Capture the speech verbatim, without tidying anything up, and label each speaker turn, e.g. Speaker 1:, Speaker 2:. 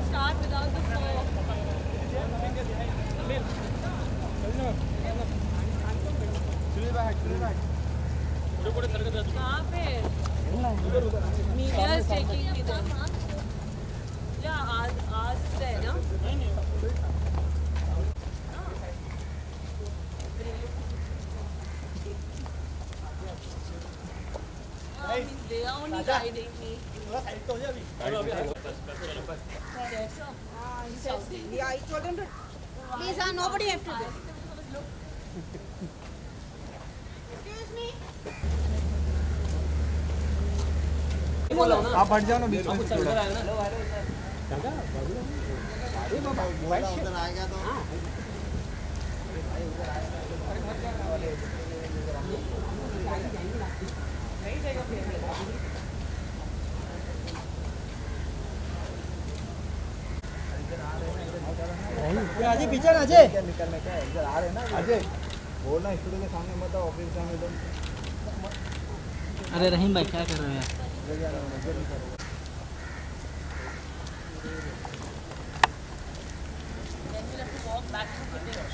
Speaker 1: start without the four. कहाँ पे? Media is taking me there. Yeah, आज आज है ना? They are only guiding me.
Speaker 2: Yeah, I told him to. Please, uh, nobody have to do. Excuse me.
Speaker 3: आप हट जाओ ना बीच में
Speaker 4: उधर आएगा ना
Speaker 3: अरे बाबा मोबाइल
Speaker 4: उधर आएगा तो
Speaker 3: अजय पीछे ना अजय
Speaker 4: निकलने क्या इधर आ रहे ना अजय बोलना स्टूडियो के सामने मत आओ ऑफिस के सामने तुम
Speaker 5: अरे रहीम भाई क्या कर रहे हो यार
Speaker 1: Then we'll have to walk back to the